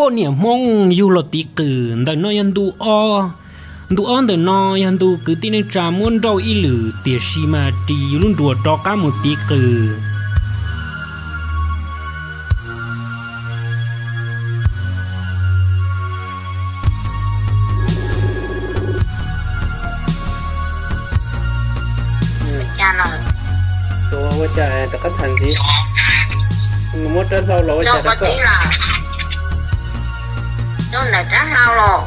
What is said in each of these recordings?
bộ niệm mong du lột tí cử đời nó yan du on đời nó yan du cứ tin nên trà muốn đâu ý lử tiệt xì mà đi luôn đùa cho cả một tí cử tôi chạy tất cả thành gì một trận sau lối chạy tất cả cho này trả hao lò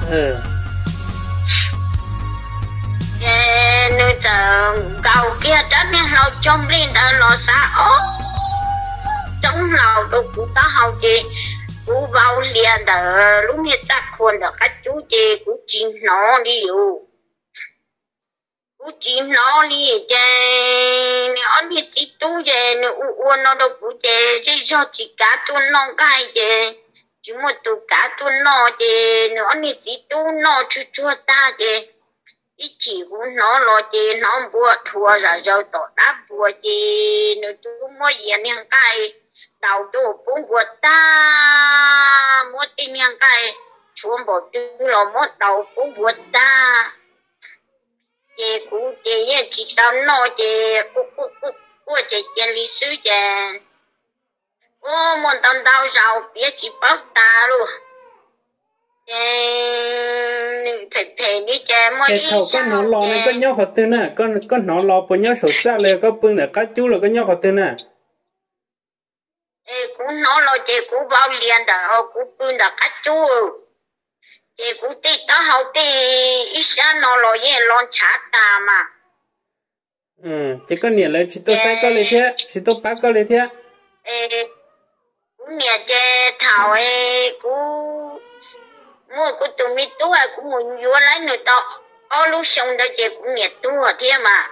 nơi chờ cầu kia tránh nha hao trong lên đã lò xa trong lò đồ của ta hao chị của vào liền đã lúc như chắc khuôn đã cách chú chị của chị nó đi dù của chị nó đi chị nó đi chị tú chị nó đâu của chị cho chị cá tuôn non cái chị chỉ một tụ cá tuôn nó chị nó đi chị tú nó chua ta chị ít chỉ của nó lo chị nó bùa thua rồi tổ đáp bùa chị nó tú mua gì nè cái đầu tu cũng của ta mua tiền nè cái chuông bộ tư lo mua đầu cũng của ta chị cũng chị tao nó chị của chị lý sư chị ô muốn tao đau rau biết chị bóc ta luôn phải đi chơi mà cái thầu con nó lo này con nhau hợp tư nè con nó lo của nhau sổ raเลยcó bưng để các chú là con nhau hợp tư nè cũng nó lo chị cũng vào liền đã cũng bưng đã các chú chị cũng tí tao hậu tí ít xa nó lo gì lo chả ta mà chỉ có niệm lại chỉ tôi sai có lấy thế chỉ tôi bác có lấy thế cũng niệm chị thảo cũng mua của tụi mình tu cũng muốn vô lấy người ta lúc xong đó chị cũng nhiệt tu ở thế mà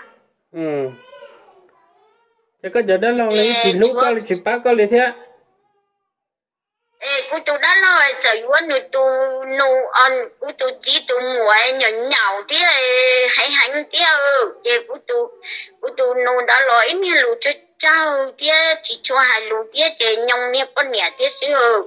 chị có giờ đó lâu lấy chỉ lúc có chỉ bác có lấy thế của tụi đó là trời quá người tu nô ăn của tụi chỉ tụi nguội nhỏ nhỏ thế hay hành thế chị của tụi nô đã nói miếng lụt cho cháu thế chỉ cho hai lụt thế chị nhông nè con nhẹ thế xíu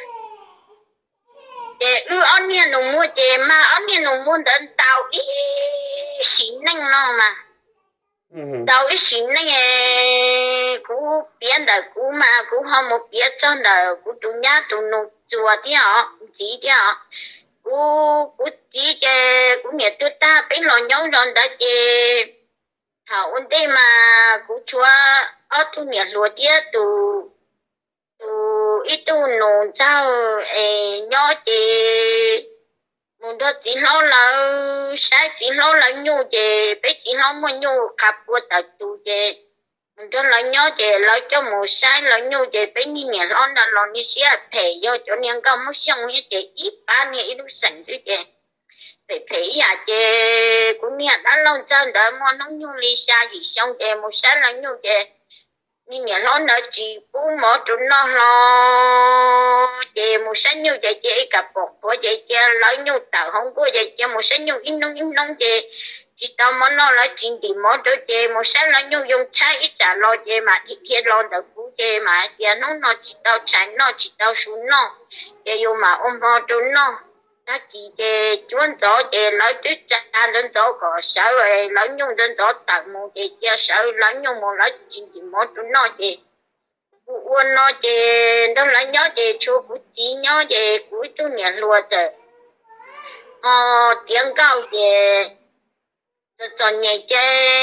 lu ăn nha nông mua chè mà ăn nha nông mua đến tàu ít xín năng nó mà tàu ít xín năng cú biến đời cú mà cú không một biến cho đời cú tụi nhá tụi nô chùa thế họ chỉ thế họ cú chỉ chè cú nhẹ tụi ta bên lò nhau rồi đã chè thảo ôn đây mà cú chùa ở tụi nhẹ lúa thế tụi ít tu nôn sao nhỏ chị muốn đó chỉ lo là sai chỉ lo là nhu chị bé chỉ lo mua nhu cặp của tao tu chị muốn đó là nhỏ chị lo cho một sai là nhu chị bé như nhẹ lo là lo như xe phải do cho nên có một xong như chị ít ba như ít lúc sẵn chứ chị phải à chị cũng nghe đã lâu cho đợi mua nó nhu ly xa gì xong chị một sai là nhu chị nhưng nhà nó nói chị cũng mở tụi nó lo chị một sáng như vậy chị cặp bột của chị lấy nhu tàu không có vậy chị một sáng như in nông chị tao mà nó là chuyện thì mở tụi chị một sáng là nhu dùng trái ít trả lo chị mà thì kia lo được của chị mà chị nó chị tao trái nó chị tao xuống nó chị dùng mà ôm ho tụi nó ta chỉ chị chuẩn gió chị lấy tuyết cha lên gió có sợ rồi lấy nhung lên gió tặng một chị sợ lấy nhung một lấy chuyện thì một tụi nó chị uốn nó chị đó lấy nhớ chị chú của chị nhớ chị cuối tu niệm luôn rồi tiếng cao chị cho nhảy chị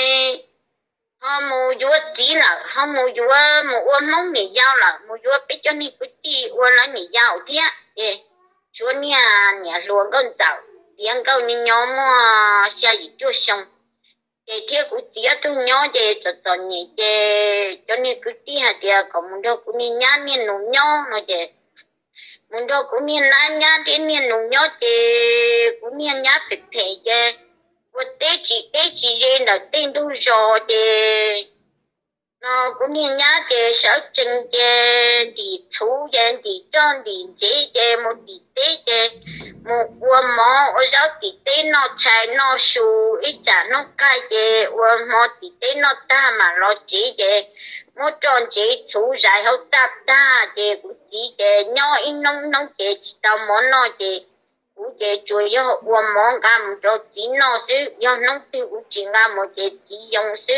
mua vúa chỉ là không mua vúa mua uốn móng mì dao là mua vúa biết cho nên cái gì uốn lấy mì dao thế chúa nhà luôn con cháu tiếng câu như nhóm xe gì chưa xong thì theo của chị tôi nhớ về cho nhỉ cho nên cứ đi hạt thì có một đôi cũng đi nhá nên nụ nhau nó chứ một đôi cũng đi nhá thì nên nụ nhau thì cũng đi nhá phải phải chứ một tế chỉ gì là tên tôi rồi thì nó cũng như nhá chế sở trình chế đi chú chế đi tròn đi chế một đi tế chế một uống mò ở giáo đi tế nó chạy nó su ít chả nó cay chế uống mò đi tế nó ta mà nó chế một tròn chế chú dài hậu tạp ta chế cũng chế nhỏ ít nông chế chỉ tao món nó chế cũng chế chui cho uống mò cam cho chỉ nó xứ do nông tiêu cũng chỉ là một chế chỉ dùng xứ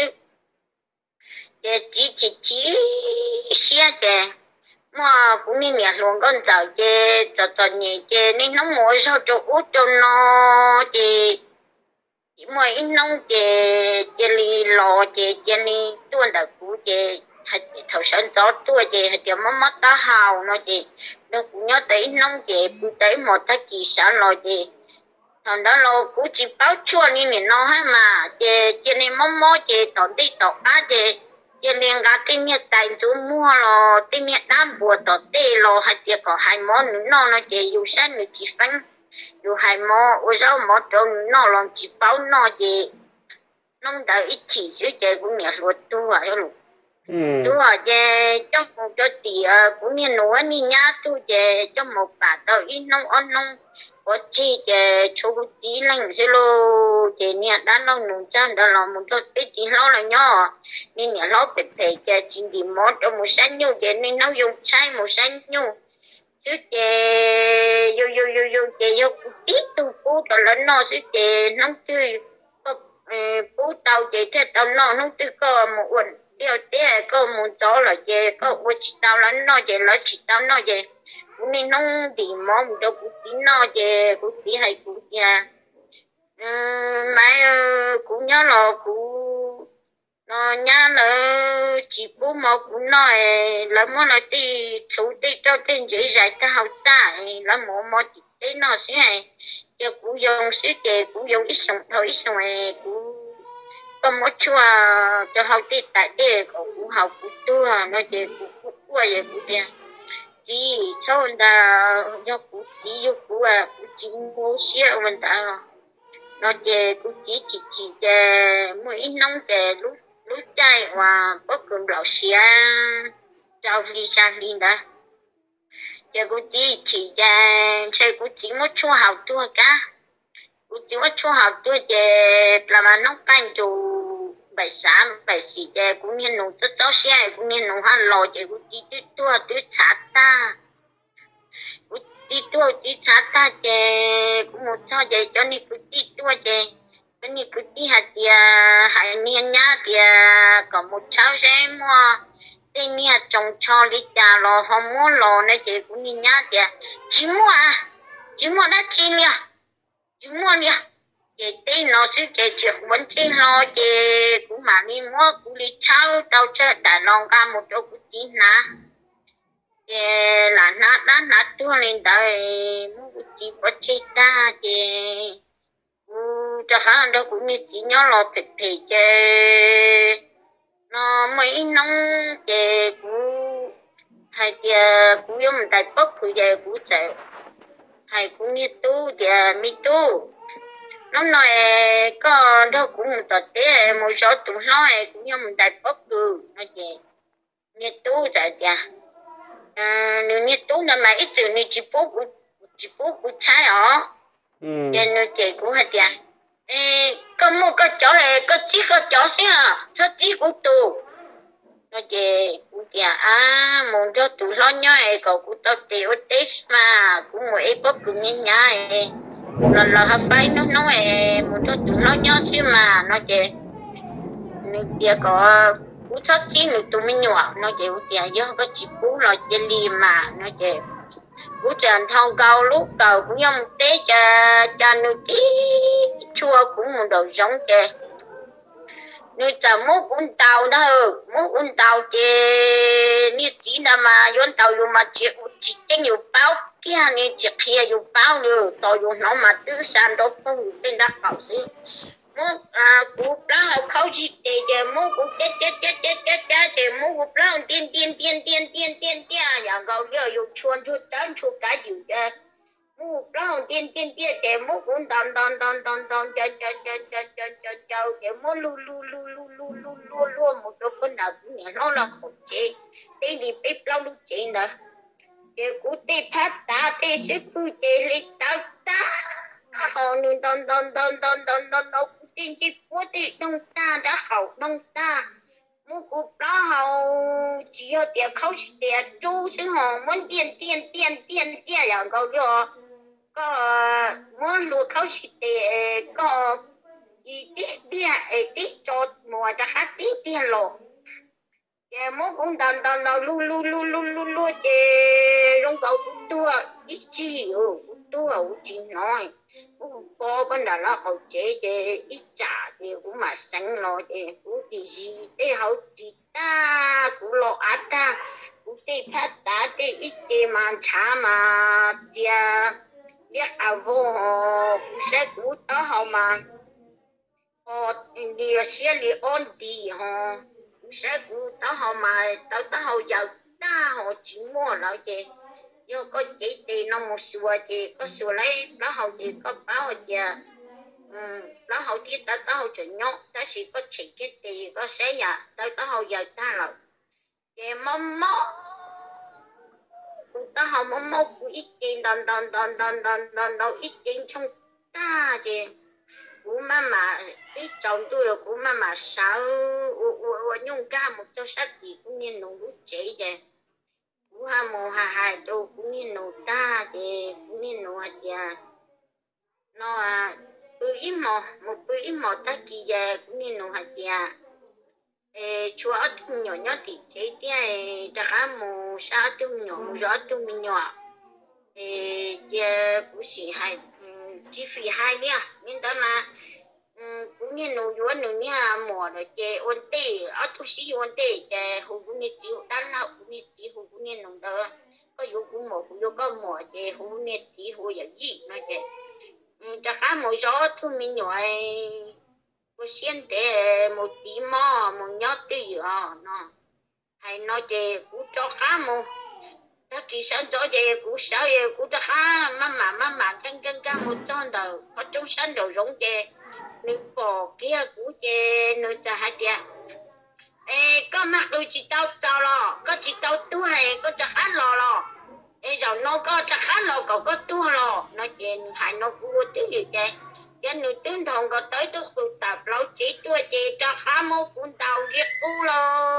chỉ xia chè mà cũng như nhà luôn con cháu chè cho nhẹ chè nên nó mua sao cho út cho nó chè chỉ mua ít nông chè li lò chè li tuôn đã cũ chè hay thầu sản gió tua chè hay tiệm mất ta hào nó chè nó cũng nhớ tới nông chè cũng tới một ta kỳ sản lò chè thằng đó lò cũng chỉ báo chua nên nó hay mà chè nên mó chè tỏ đi tỏ á chè cho nên cả cái miếng tài chú mua lo cái miếng đám bùa tọt tê lo hay tiệc có hai món nữa nó chỉ yêu sáng nữa chỉ phanh yêu hai món ở rau món trâu nó lòng chỉ bao nó chỉ nông đại ít chỉ xíu chơi cũng nhẹ luật tu à cho luôn tu à chơi trong một cho tiệc cũng như nấu ăn nhá tu chơi trong một bà tao ít nông ăn nông có chi chơi chú chỉ lành xíu lo chơi nè đã lâu nung chan đã lâu một chút ít chỉ lâu là nhỏ nên nè lâu bể bể chơi chỉ đi mót trong một sáng nhu chơi nên nấu dùng chai một sáng nhu chứ chơi yo chơi yo ít tu cú tao lớn nó chứ chơi nấu tươi cú tao chơi thế tao nấu tươi có một quần điều thế có một chỗ là chơi có một chỉ tao lớn nó chơi lớn chỉ tao nó chơi nên nông thì món đâu cũng chỉ nó chơi cũng chỉ hay cũng nhà mai cũng nhớ là cũng nó nhớ là chỉ bố mà cũng nói là muốn là đi chú đi cho tên dễ dạy ta học ta là mà chỉ thế nó sẽ hay giờ cũng dùng sẽ chơi cũng dùng ít sống thôi ít sống cũng có một chua cho học đi tại đây cũng học cũng tua nó chơi cũng qua vậy cũng đẹp chỉ cho là do cũng chỉ yêu cũng chỉ mua xe mình ta nó chè cũng chỉ mỗi nông chè lúc chạy và có cường lão xia trao đi sang đi đó chè cũng chỉ chè cũng chỉ một chỗ học tuổi cả cũng chỉ một chỗ học tuổi chè là mà nông canh chủ bài sáng bài xì chè cũng như nông rất cháu xe cũng như nông han lò chè cũng chỉ tuổi chát ta chỉ tua chỉ sát ta chè cũng một sao chè cho nên cứ chỉ tua chè cho nên cứ chỉ hạt chè hạt niên nhá chè có một sao sẽ mua tên nia trồng cho đi chả lò không mua lò này chè cũng như nhá chè chỉ mua đã chi nia chỉ mua nia chè tên nó sẽ chè vẫn chè lo chè cũng mà đi mua cũng đi cháo tao chơi đại lòng ca một chỗ cũng chỉ ná là nát tua lên đời mua chỉ có chơi ta thì cho khá đâu cũng như chỉ nhớ lo phê chơi nó mấy nông chơi cũng hay chơi cũng giống tại bốc cũng chơi cũng chơi hay cũng như tu chơi mi tu nó nói có đâu cũng một tờ té một số tụi nó cũng giống tại bốc cứ nó chơi như tu chơi chơi nếu như tú là mà ít chữ như chỉ bố của trái ở cho nên chị cũng hết ya có một cái chỗ này có chỉ có chỗ xí à số chỉ của tù nó chị cũng ya muốn cho tụ lo nhoi cậu cũng tao tiêu tết mà cũng một ít bớt cũng như nhai là hấp phải nó nói muốn cho tụ lo nhoi xí mà nó chị nên chị có cú sót chi nữa tụi mình nhỏ nó chỉ tiền do có chỉ cú là chỉ li mà nó chỉ cú trần thong cao lúc đầu cũng giống té cha nó tí chua cũng một đầu giống kề nếu chả muốn cũng tàu đó muốn cũng tàu kề như chỉ là mà yon tàu dùng mà chỉ cái nhiều báo kia nên chỉ kia nhiều báo nữa tàu dùng nó mà tứ san đó không tên đã bảo gì cú lao khâu chỉ để mua cú chết để mua cú lao tiên nhà gạo giờ dùng chuồn chuột cái gì mu lao tiên tiên tiên chế mu cũng đòn chờ chế mu lu một số con nào cũng nhẹ nó là khổ chế thế thì biết lao lu chế nữa chế cú tê phát ta tê sẽ cứ chế lịch ta họ nu đòn cú tiên chế cú tê đông ta đã khẩu đông ta mu cú lao hậu chỉ có tiền khâu chỉ tiền chú chứ họ muốn tiền là câu đó có muốn lùa khâu chỉ tiền có tí cho mùa đã hát tí lộ chế mu cũng đòn lu chế rong cầu tua ít chi hiểu tua chỉ nói có bên đó là họ chế ít trả thì cũng mà sáng lo thì cũng thì gì để họ chỉ ta cũng lo ta cũng để phát ta để ít chế mà trả mà chia biết vô cũng sẽ cũng đó họ mà họ đi xe đi ôn đi họ cũng sẽ cũng đó họ mà đó họ giàu ta họ chỉ mua lại chứ do có chỉ tiền nó một số thì có số lấy đó hậu thì có báo giờ đó hậu thì đó hậu chuyện nhóc đó chỉ có chỉ cái tiền có sẽ nhà đó hậu giờ ta là cái mắm đó hậu mắm cũng ít tiền đòn ít tiền trong ta thì cũng mà ít chồng tôi cũng mà sao nhung ca một cho sách gì cũng như nụ chế vậy cú ha mồ hai đâu cũng như nụ ta thì cũng như nụ hạt già nó bự ít mò ta kỳ già cũng như nụ hạt già chúa tung nhỏ thì chế tia đã mồ sa tung nhỏ gió tung nhỏ giờ cũng chỉ hai chỉ phí hai nhá nên đó mà cũng như nụ gió nụ nha mò rồi chế ôn tê ở tu sĩ ôn tê chế hồ cũng như chịu đan nào cũng như chỉ hồ cũng như nụ đó có dù cũng có mò chế hồ cũng như chỉ hồ là gì nói chế ta khá một gió thu mình nhỏ có xiên để một tí mò một nhót tí nó hay nói chế cũng cho khá một ta kỳ sáng cho chế cũng sao chế cũng ta khá mà căng một con đầu có trong sáng đầu giống chế nữ bỏ kia cũng chế nữ cha hai tia có mặc đôi chỉ tao lo có chỉ tao tu hay có cha khá lo rồi nó có cha khá lo cậu có tu lo nó chế hai nó cũng tí gì chế cho nữ tướng thòng có tới tôi tụ tập lâu chỉ tua chế cha khá mô cũng tao liệt u lo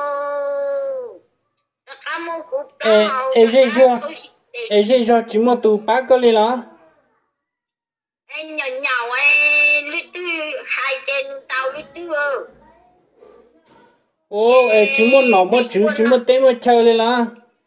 cha khá mô cũng tao rồi chỉ một tụ bác có đi lo nhỏ lít tư hai trên tàu lít tư chỉ một nọ một chữ chỉ một tên một chơi lên là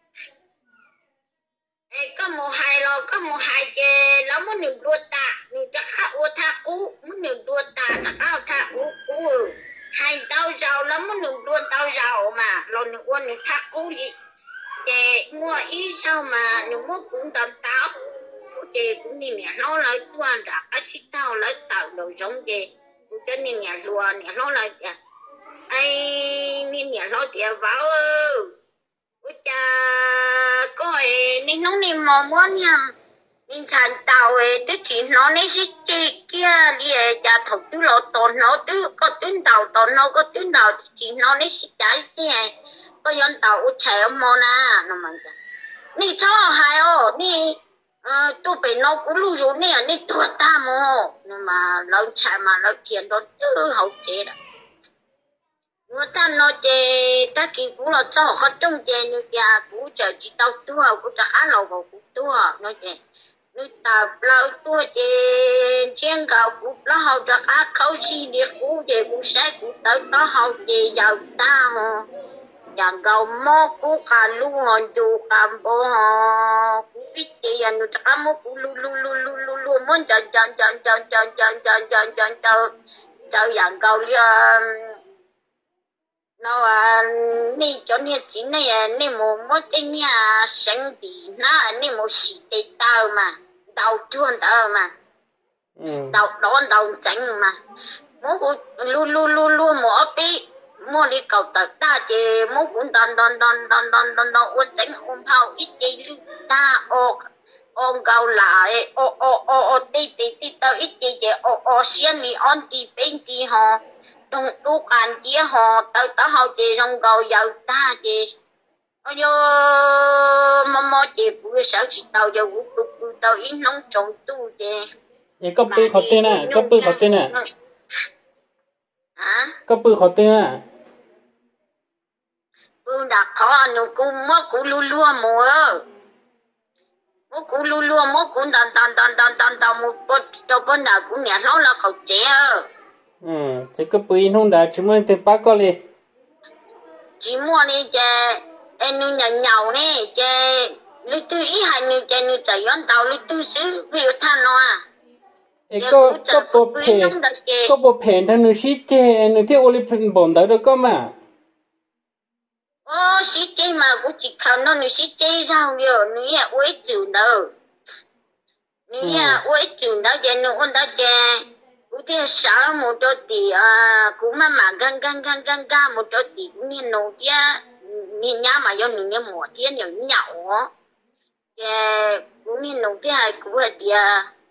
có một hai chè lắm muốn nửa đua ta nửa chắc khá ô tha cú muốn nửa đua ta ta khá tha cú hai tao giàu lắm muốn nửa đua tao giàu mà rồi nửa quân nửa tha cú gì chè mua ít sao mà nửa mua cũng tao tao chè cũng nhìn nhà nó lại tuan đã cái chỉ tao lại tạo đầu giống chè cũng cho nên nhà luôn nhà nó lại ai nên nhà nó tiệt vào ôi cha coi nên nó nên mò món nha nên thành tàu tức chỉ nó nên chỉ chè kia đi cha thầu tứ lọ tòn nó tứ có tuyến tàu tòn nó có tuyến tàu chỉ nó nên chỉ trái chè có dân tàu chạy mò na nó mà nên cho hai nên tôi phải nó cũng lưu rồi nè nên tôi ta mồ nhưng mà lâu chạy mà lâu tiền đó tư hậu chế đó người ta nói chế ta kỳ cũng là cho họ trong chế nữa kìa cũng chờ chỉ tao tua cũng cho khá lâu vào cũng tua nói chế người ta lâu tua chế trên cầu cũng là họ cho khá khâu chi đi cũng chế cũng sẽ cũng tới đó họ chế giàu ta mà yang kau mau ku kalu ngonju kampo ku pici anu kamu ku lu mon jan yang kau dia nó ni cho ni chỉ này ni một cái nhà sinh đi na ni một sĩ tê tao mà tao chuan tao mà tao đón tránh mà mỗi lu một tí mua đi cầu tờ ta chỉ mua cũng đòn uốn tránh phao ít đi ta ông gạo lại ô tí tao ít chị ô xiên đi on tí bên tí họ trong lúc ăn chia họ tao họ chị trong gạo giàu ta chị ôi yo mò chị bữa sau chị tao giờ bữa tao ít nông trồng tu chị vậy có bự khó tên à có bự khó tên à hả có bự khó tên à bữa đã khó nó cũng mất cũng lua mùa cú lu lu cú đàn một bên nào cũng nhẹ nó là khẩu chế chỉ có bự không đã chỉ muốn tiền bạc có đi chỉ mua đi chè em nu nhậu nè chè lúc tôi ý hay nu chè nu chạy yon tàu lúc tôi xứ việc than nó có bộ phèn thằng nu xí chè nu theo oli phèn bồn đó có mà xí chè mà cũng chỉ khảo nó nu xí chè sao điều nu ya uế chịu đâu nu ya uế chịu đâu chè nu ôn đó chè cũng theo sáu một đôi tỷ cũng mà gan một đôi tỷ cũng như nấu tia như nhá mà do như mùa tia nhiều nhậu chè cũng như nấu tia hay cũng là tia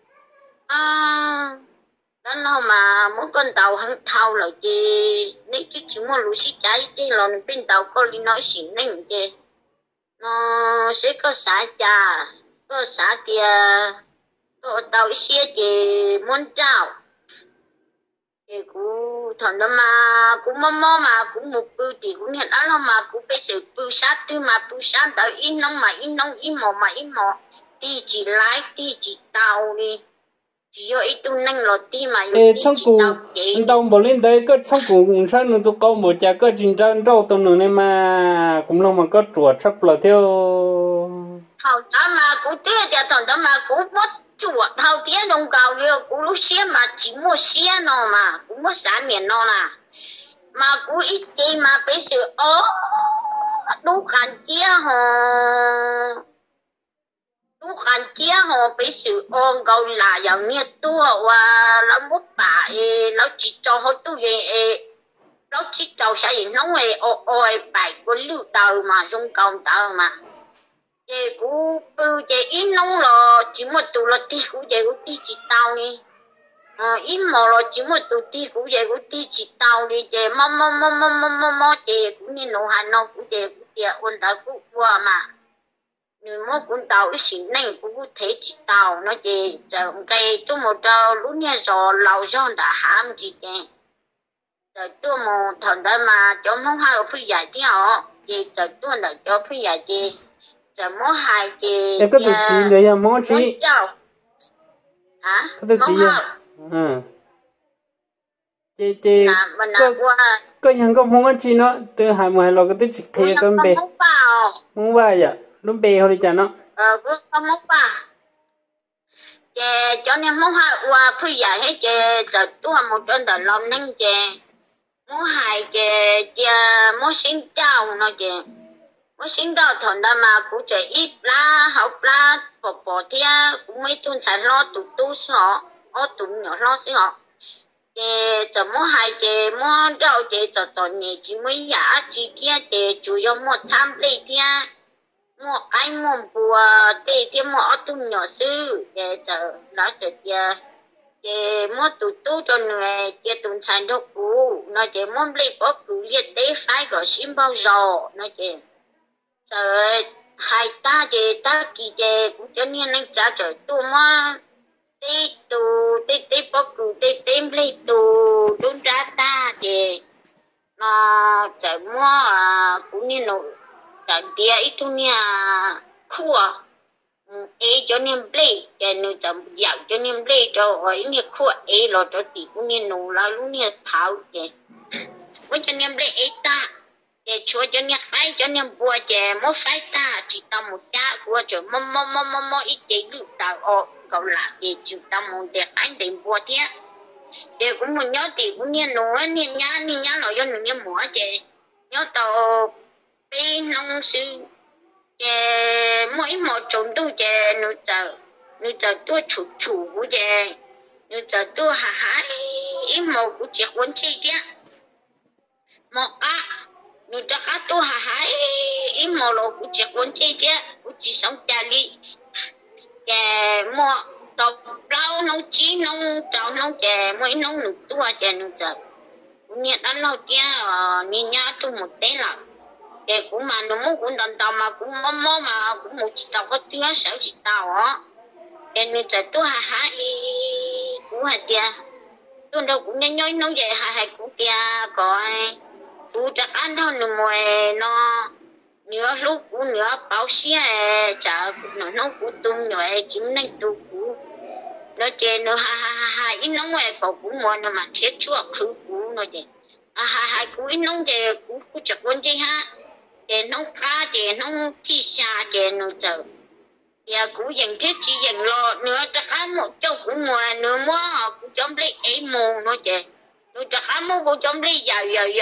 đó nó mà mỗi con tàu hắn thao là chị nếu chứ chỉ muốn lúa xí trái chứ lòn bên tàu có đi nói xỉn nên chị nó sẽ có xã trà có xã kia có tàu xe chị muốn trao chị cũng thằng đó mà cũng mò mà cũng một bữa thì cũng hiện đó mà cũng phải sự bữa sát tư mà bữa sát tàu in nông in mò thì chỉ lái thì chỉ tàu đi chỉ có ít tu năng lọt đi mà trong cụ đồng bộ lên đấy có trong cụ cũng sao nữa tôi có một chả có trình trang rau tôi nữa này mà cũng lâu mà có chuột sắp là theo hậu đó mà cũng tiếc thì thằng đó mà cũng mất chuột hậu tiếc đồng cầu liêu cũng lúc xe mà chỉ mua xe nó mà cũng mất sản miền nó là mà cũng ít chi mà bây giờ đủ khăn chia họ lúc anh chia họ bị sự ôn cầu là giống như tua và nó mất bả nó chỉ cho họ tu về nó chỉ cho sẽ hiện nó về ôi bài của lưu tàu mà trong cầu tàu mà về cú bưu về ít nông là chỉ một tụ là ti cú về cú ti chỉ tàu đi ít mò là chỉ một tụ ti cú về cú ti chỉ tàu đi về mò về cũng như nấu hành nó cú về cú về ôn tàu cú qua mà nếu mà cũng tàu cái gì này cũng thể chỉ tàu nó chỉ giờ cái tôi một tàu lúc nha rồi lâu rồi đã ham gì thế giờ tôi một thằng đó mà cho món hai ở phía giải thì họ thì giờ tôi là cho phía giải thì giờ món hai thì cái tụi chị này là món gì hả cái tụi chị chị có những cái món gì nó từ hai mươi lò cái tụi chị kia con bé món ba vậy lúc bé hồi đi chả nó cũng không móc ba chè cho nên món hai qua phi dài hết chè giờ tôi một trên đời lòng nên chè món hai chè món xin chào nó chè món xin đào thằng đó mà cũng chè ít lá học lá bỏ thia cũng mấy tuần xài lo tụ xí họ tụ nhỏ lo xí họ chè giờ món hai chè món rau chè giờ toàn nhẹ chỉ mới giả chỉ kia chè chủ yếu một trăm lấy thia mua cái mua bùa để thì mua tụi nhỏ sư để chờ nó chờ để mua tụi cho người để tụi xài đồ cũ nó để mua lấy bỏ cũ liệt để phải có xin bao giờ nó để chờ hai ta để ta kỳ để cũng cho nên anh trả chờ tụi mà để bỏ cũ để đem lấy tụi đúng ra ta để nó chờ mua cũng như nó tại dia itu nia khua cho nên play cho nên chậm dạo cho nên play cho hỏi nia khua lo cho tỷ cũng nia nụ là lúc nia tháo vậy với cho nên play ta để cho nên phải cho nên bùa chè mỗi phải ta chỉ tao một cha của cho mò ít chế được tao cậu là để chịu tao một để anh để bùa thế để cũng muốn nhớ tỷ cũng nia nụ nia nhá nói cho nụ nia múa chè nhớ tao bên nông sư chè mỗi một trồng tu chè nữ chờ tôi chủ của chè nữ chờ tôi hả ít một của chè quấn chi kia một cá nữ chờ cá tôi hả ít một lô của chè quấn chi kia của chỉ sống trà đi chè mua tàu rau nấu chí nấu trâu nấu chè mới nấu nụ tua chè nụ chợ nhiệt ăn lâu tia nhìn nhá tu một té là chè cũng mà nó muốn cũng đòn tàu mà cũng mò mà cũng một chỉ tàu có tia sáu chỉ tàu á chè nụ chợ tu hà cũng hà tia tu đâu cũng nhanh nhanh nấu chè hà cũng tia coi tu chắc ăn đâu nụ mồi nó nhớ lúc cũng nhớ báo xía chả nó nấu cũng tung rồi chim nên tu cũng nó chè nó ha ít nóng ngoài cậu cũng mua nó mà thiết chuột thứ cũng nó chè cũng ít nóng chè cũng chặt con chè ha chè nấu cá chè nấu thịt xa chè nó chờ giờ cũng dành thiết chỉ dành lo nữa chắc cá một châu cũng mua nữa mua họ cũng chống lấy ấy mù nó chè nó chắc cá một cũng chống lấy giờ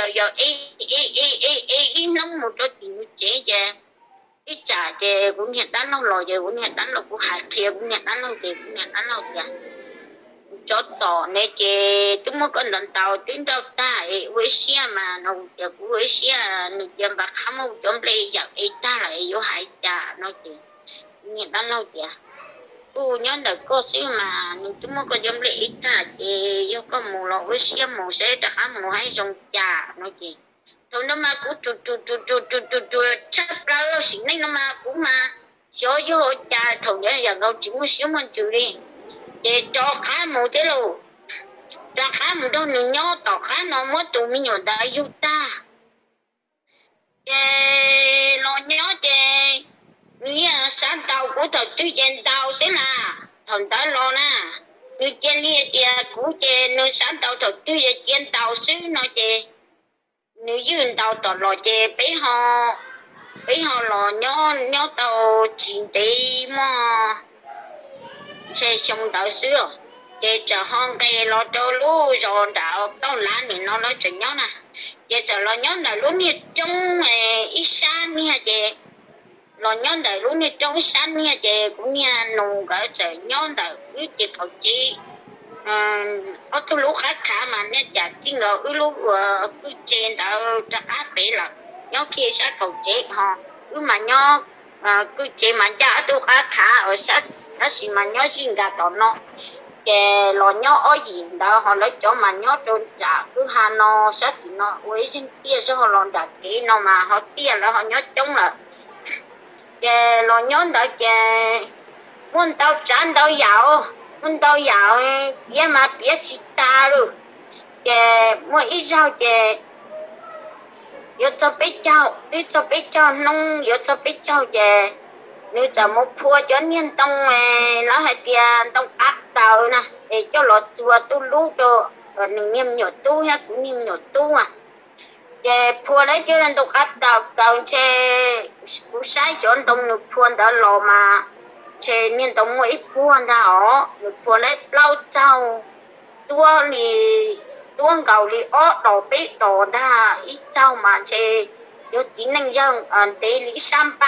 ít nóng một đôi thì nó chế chè ít chả chè cũng nhận đánh lâu rồi chè cũng nhận đánh lâu cũng hạt kia cũng nhận đánh lâu chè cũng nhận đánh lâu chè cho tỏ nè chè chúng mới còn lần tàu tuyến đâu ta với xe mà nó chè cũng với xe nó chè bạc khăm một chống lấy giờ ấy ta lại vô hại chả nó chè nhận đánh lâu chè tôi nhớ được có xíu mà chúng mới còn chống lấy ít ta chè vô có mù lọ với xe mù xe ta khám mù hay dùng chả nó chè thôi nó mà cũng chấp ra xíu này nó mà cũng mà xóa vô cha thầu nhớ giờ ngâu chỉ muốn xíu mình chịu đi để cho cá một thế luôn cho cá một đâu nữa nhớ tỏ cá nó mới tụi mình nhớ đại giúp ta để lo nhớ để như sáng tàu của thầu tư trên tàu sẽ là thầu ta lo nè như trên lia chè của chè nơi sáng tàu thầu tư trên tàu xứ nó chè nếu dương tàu tọt lò chè bé họ lò nhó tàu chín tí mà chè xong tàu xưa chè chờ hòn cây lò tàu lú rồi đạo tàu lá thì nó nói chuyện nhó nè chè chờ lò nhó là lú nhiệt trong ít san nha chè lò nhó là lú nhiệt trong san nha chè cũng nha nung cả chờ nhó là ít chè cầu chi ở cái lúa khá mà nên chả chính là cái lúa cứ trên đó chắc áp bể là nhớ kia sẽ cầu chế họ cứ mà nhớ cứ chế mà chả tôi khá ở sát nó chỉ mà nhớ riêng gà đó nó kể lo nhớ ở gì đó họ lấy chỗ mà nhớ cho chả cứ hà nó sát thì nó với xin tia cho họ làm đặt kỹ nó mà họ tia là họ nhớ chống là kể lo nhớ đó kể muốn tao chán tao giàu muốn tao giàu giá mà biết chị ta luôn kể mua ít rau kể yo cho bé cháu nông yo cho bé cháu kể nếu cho một phua cho niên tông nó hay tiền tông áp tàu nè để cho lọt chùa tu lú cho rồi niêm nhột tu ha cũng niêm nhột tu à kể phua lấy cho nên tông áp tàu che cũng sai cho tông được phua đó lò mà che niên tông mỗi phua đó được phua lấy lau cháu tua thì tuông cầu thì đồ bé đồ đa ít cháu mà chơi yo chỉ năng dân tế lý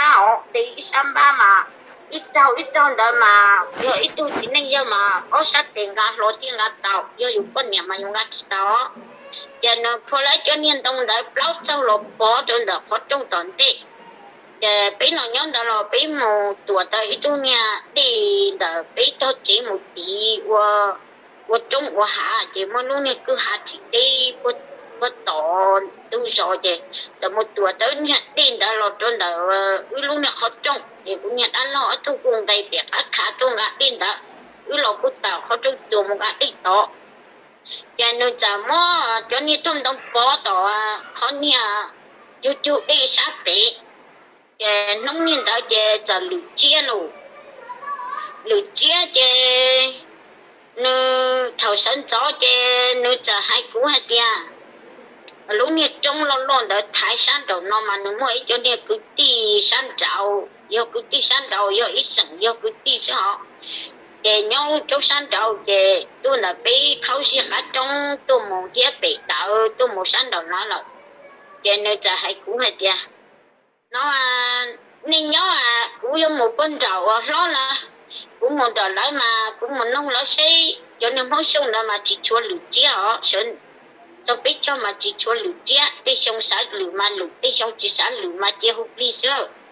sam ba mà ít cháu đó mà yo ít tu chỉ năng dân mà có sát tiền gà lô tiền gà tàu yo dùng con nhà mà dùng gà tàu giờ nó phô lấy cho niên tông đã bao cháu lô bỏ cho nó khó trong toàn tệ giờ bé nó nhớ đó là bé một tuổi tới ít tu nhà đi đó bé cho chỉ một tí我中我下就冇弄呢，佢下自己不當都咗嘅，就冇ตัว到呢啲就落咗就佢弄呢好中，你估呢安咯，都公地別一卡中啦啲就佢落個頭好中做冇個啲多，然後就冇咗呢中到波度啊，佢呢就啲沙比，弄呢就綠椒咯，綠椒嘅。nó thầu sân gió chứ nó chờ hai cú hai tia lúc này trong lon đỡ thái san đầu nó mà nó mới cho nên cứ ti san trầu do cứ ti san đầu do ít sẵn do cứ ti chứ họ để nhau trong san đầu để tôi là bị khâu xì khá trong tôi một tia bị đạo tôi một san đầu nó là cho nên chờ hai cú hai tia nó nên nhớ cú giống một con trầu nó là cũng một đợt lại mà cũng một nông lá xây cho nên không xong đâu mà chỉ cho lửa chia họ sơn cho biết cho mà chỉ cho lửa chia để xong xả lửa mà lửa để xong chỉ xả lửa mà chia hụt đi sữa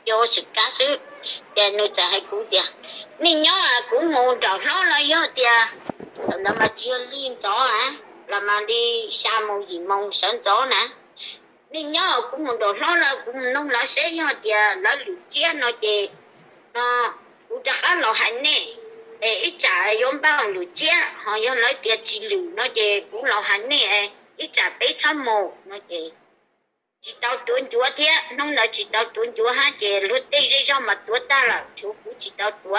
cho sự cá sứ để nó trả hay cú tiền nên nhớ cũng muốn找nó là nhớ tiền nó mà chưa liên gió là mà đi xa mông gì mông sẵn gió nè nên nhớ cũng muốn找nó là cũng nông là sẽ nhớ tiền là lũ chia nó thì nó cũng đã khá là hay nè ít trả giống bao lũ chia họ nhớ lấy tiền chỉ lũ nó thì cũng là hay nè ít trả bé trăm mồ nó thì chỉ tao tuôn chúa thế nông là chỉ tao tuôn chúa ha thì lúc tây dây cho mà túa ta là chú cũng chỉ tao túa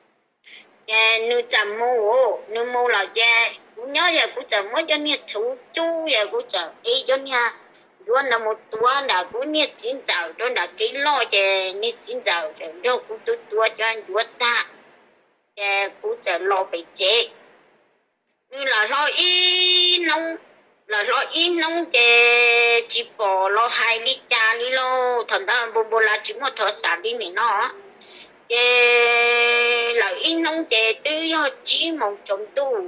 nữ chậm mồ nữ mồ là che cũng nhớ giờ cũng chậm mới cho nghe chú giờ cũng chậm ý cho nha luôn là một túa là cũng nghe chín chào đó là cái lo che nghe chín chào rồi cũng túa cho anh túa ta cũng chậm lo bị chế như là lo ý nông là lo in nông chè chỉ bỏ lo 2 lít trà đi lo thằng ta bồ là chỉ một thợ sản đi này nó chè là in nông chè tư do chỉ một trồng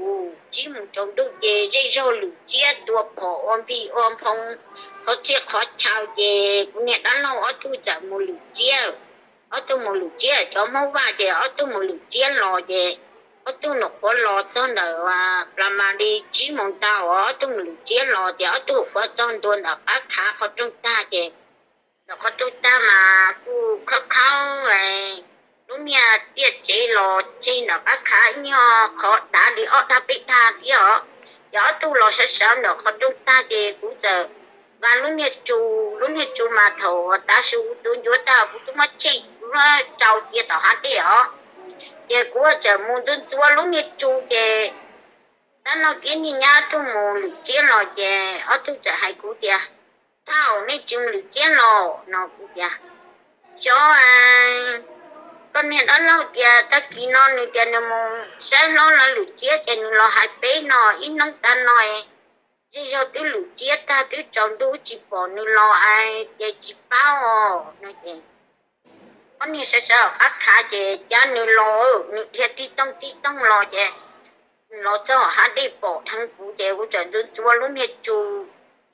tu chè dây rau lử chia tua bỏ ôm phi ôm phong khó chia khó chào chè cũng nghe đã lâu ở tu chả một lử chia ở tu một lử chia cho mau va chè ở tu một lử chia lò chè ở tu nó có lò cho nó làm mà đi chỉ mong tao ở tu lử chia lò chè ở tu có cho tôi là bác khá khó chúng ta chè nó khó chúng ta mà cu khao này đúng nha tiết chế lò chế nó bác khá nhỏ khó đã đi ở đã bị tha thì ở ở tu lò sẽ sao nó khó chúng ta chè cũng giờ và lúc nha chú mà thầu ta su tôi nhớ ta cũng mất chết nó trâu chia tao hát đi ở giờ của chờ muốn tôi chúa lúc nha chú kề ta nói tiếng như nhau tôi muốn lựa chia lò kề ở tôi chờ hai cú kìa thao nên chung lựa chia lò nó cú kìa cho con này đã lâu kìa ta kỳ nó nữa kìa nó muốn sẽ nó là lựa chia kìa nó là hai bé nó ít nông ta nói chỉ cho tôi lựa chia ta tôi chọn tôi chỉ bỏ nó lo ai kìa chỉ bao nó kìa con này sẽ sao ác hả kìa cha nó lo nó thiệt tí tông lo kìa lo cho họ đi bỏ thằng cũ kìa của trời tôi chúa lúc này chú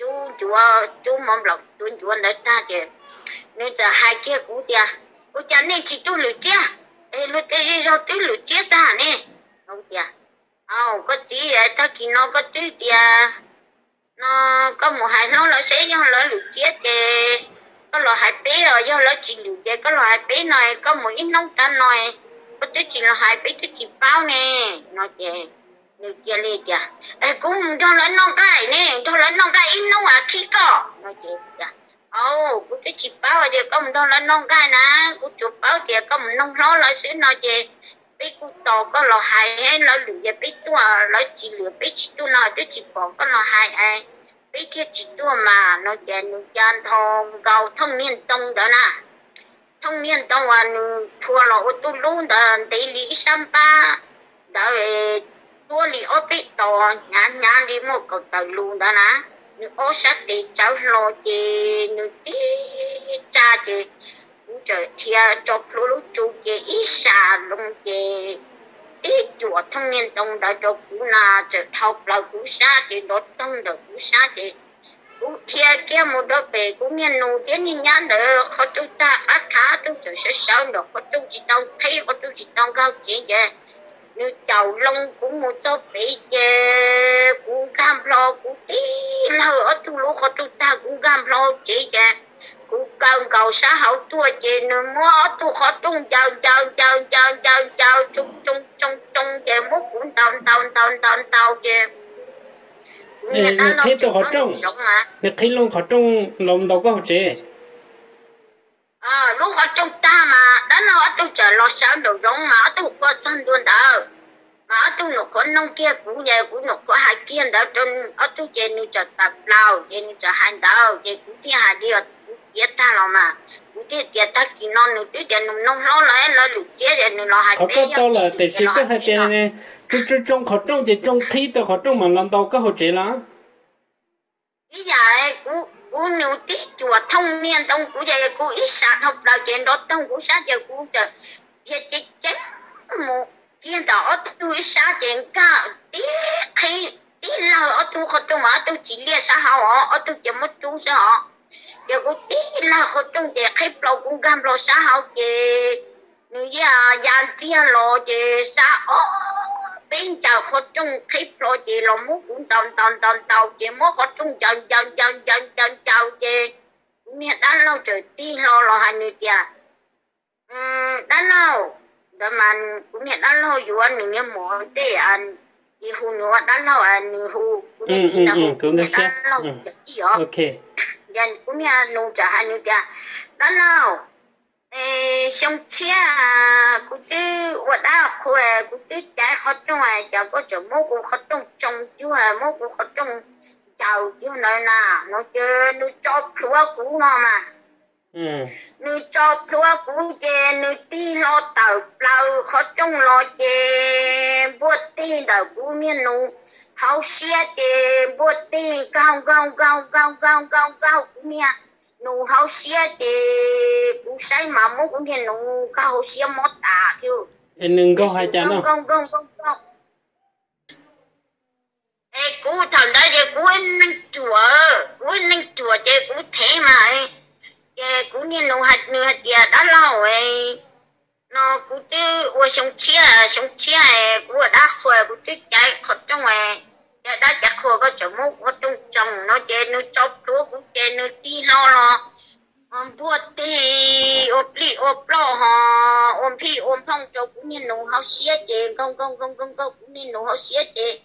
mong lọc tôi chúa nói ta kìa nếu giờ hai kia cũ kìa của cha nên chỉ tôi lựa chia lúc đây cho tôi lựa chia ta nè không kìa có gì vậy ta kỳ nó có tí kìa nó có một hai nó là sẽ do là lựa chia kìa có loại hai bé rồi do là chỉ lựa kìa có loại hai bé này có một ít nông ta nói có tôi chỉ là hai bé tôi chỉ bao nè nó kìa lựa chia lên kìa cũng cho lấy non cái nè cho lấy non cái ít nông khi có nó kìa cũng tôi chỉ bao thì có một đôi là non cái nè cũng chụp bao thì có một nông nó là sẽ nói gì biết cũng to có lò hai hay là lửa biết tua là chỉ lửa biết chỉ tua nào chứ chỉ bỏ có lò hai ai biết kia chỉ tua mà nó chè nó chan thong gạo thông niên tông đó nè thông niên tông là thua là ô tô luôn đó để lý sampa đó về tua lý ô biết to nhàn đi một cầu tàu luôn đó nè nó ô sát để cháu lo chè nó tí cha chè cũng trời thia cho lũ chú chè ít xà lông chè tí chùa thông niên tông đã cho cú na trời học là cú xa chè đốt tông được cú xa chè cú thia kia một đôi bể cú miền nô tiếng như nhán được khó tôi ta khá khá tôi trời sẽ sao được khó tôi chỉ tao thấy khó tôi chỉ tao cao chè chè như chầu lông cũng một số bị chè cũng cam lo cũng tí lơ ở tu lúa khó tu ta cũng cam lo chỉ chè cũng cao cầu xã hậu tua chè nữa mua tu khó tung chào chung chè mốt cũng tao chè nè khi tôi khó trông nè khi luôn khó trông lòng đâu có học chè lúc họ trong ta mà đã nói tôi chờ lo sáng đầu giống mà tôi có chân luôn đó mà tôi nó có nông kia cũng vậy cũng nó có hai kia đó trên ở tôi chơi nu chờ tập lao chơi nu chờ hai đầu chơi cũng thi hai đi ở kia ta lo mà cũng thi kia ta kỳ non nu tôi chơi nông lo lại lo lụt chết rồi nu lo hai bé có to là để chỉ có hai tiền này trong khó trông thì trong khi tôi khó trông mà làm đâu có hỗ trợ lắm bây giờ cú nếu tí chùa thông niên tông cú giờ cú ít sát học đạo chuyện đó tông cú sát giờ cú giờ hiện chết một kia đó tôi ít sát chuyện cả tí khi tí lâu ở tôi không tôi mà tôi chỉ liệt xã hội ở tôi chỉ một chú xã giờ cũng tí là họ trong giờ khép lo cũng cam lo xã hội giờ người già chia lo giờ xã bên chào họ trong khép lo giờ lo muốn cũng tàu giờ muốn họ trong chào giờ nè đã lâu trời tí lo hai người kia đã lâu đó mà cũng nè đã lâu dù anh người mua để anh đi hù nữa đã lâu anh hù cũng được đã lâu ok dân cũng nè nông trả hai người kia đã lâu xong chia cũng chứ đã khỏe cũng chứ trái khó trong này chẳng có chỗ mốt cũng khó trong chứ mốt cũng khó trong chào chứ nói nà nó chơi nó cho lúa cũ nó mà nó cho lúa cũ chơi nó tí lo tàu lao khó trong lo chơi bút tí đầu cũ miền nó hậu xe chơi bút tí cao cũng nha nó hậu xe chơi cũng say mà mốt cũng miền nó cao hậu xe mót à kêu em đừng có hai chân đâu không cú thằng đó giờ cú nâng chùa chơi cú thế mà giờ cú nhìn nó hạt giờ đã lâu ấy nó cú chứ ua sống chia cú đã khỏe cú chứ chạy khóc trong ngoài giờ đã chắc khỏe có chỗ mốt có trong chồng nó chơi nó chọc lúa cú chơi nó đi lo bùa tê ốp li ốp lo họ ôm phi ôm phong cho cú nhìn nó hao xía chơi không cú nhìn nó hao xía chơi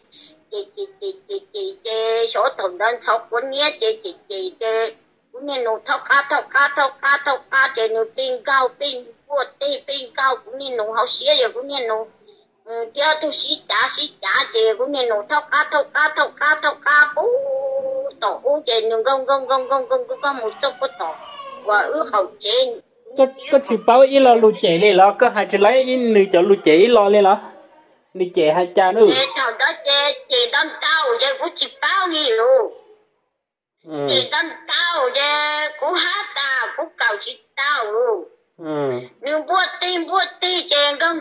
chị số thằng đơn sọc của nhé chị cũng nên nụ thóc cá chị nụ pin cao pin bùa tê pin cao cũng nên nụ hậu xía rồi cũng nên nụ kia tôi xí trả chị cũng nên nụ thóc cá bú tổ chị nụ gông có một chút có tổ và ước hậu chị có chỉ bảo ít lo lụt chị này lo có hai chỉ lấy ít nửa chỗ lụt chị lo lên lo đi chị hai cha nữa thằng đó chị đâm tao giờ cũng chỉ bao đi luôn chị đâm tao giờ cũng hát tao cũng cầu chị tao luôn nhưng buốt ti chị gông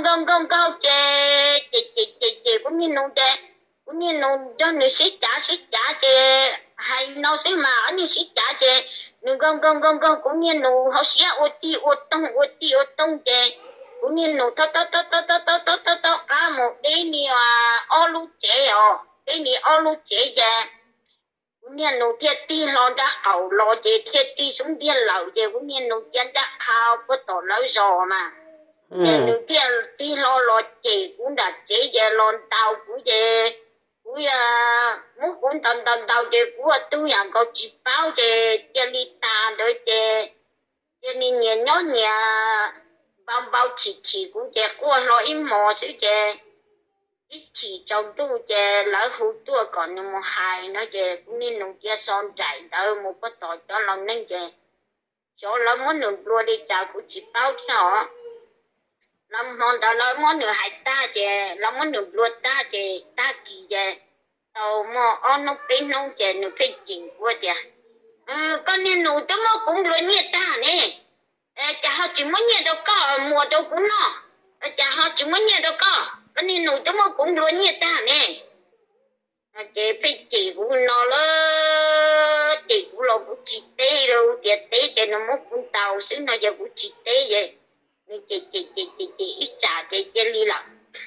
chị cũng như nông cho người xí trả chị hay nó xí mà anh xí trả chị nhưng gông cũng như nông họ xí ô tông chị cũng như nụ to cá một đấy nè ô lú chế đấy nè ô lú chế giờ cũng như nụ thiệt ti lo đã khẩu lo chế thiệt ti xuống điên lẩu giờ cũng như nụ chân đã khao có tổ lối giò mà nụ thiệt ti lo chế cũng đã chế giờ lo tàu cũng giờ cũng muốn cũng tàu giờ cũng tôi nhà có chỉ báo giờ giờ đi ta đôi giờ giờ nên nhớ bao chỉ cũng chè qua lo im mò xíu chè ít chỉ trong tu chè lỡ hụt tua còn một hai nó chè cũng nên nông chè son chạy đỡ một cái tỏi cho lòng nên chè chỗ lỡ món nương lúa đi chợ cũng chỉ bao theo làm món đó lỡ món nương hải ta chè lỡ món nương lúa ta chè ta kỳ chè tàu mò on nó bên nông chè nương phải chỉnh qua chè con nên nụ tao mò cũng lúa nhiệt ta nè chả họ chỉ muốn nhà đâu có mùa đâu cũng nó chả họ chỉ muốn nhà đâu có cái này nụ tao mà cũng luôn nhà ta nè chị phải chị cũng nó là chị cũng lo cũng chị tê đâu tế cho nó mất cũng tàu xứ nó giờ cũng chị tê vậy nên chị ít trả chị đi lắm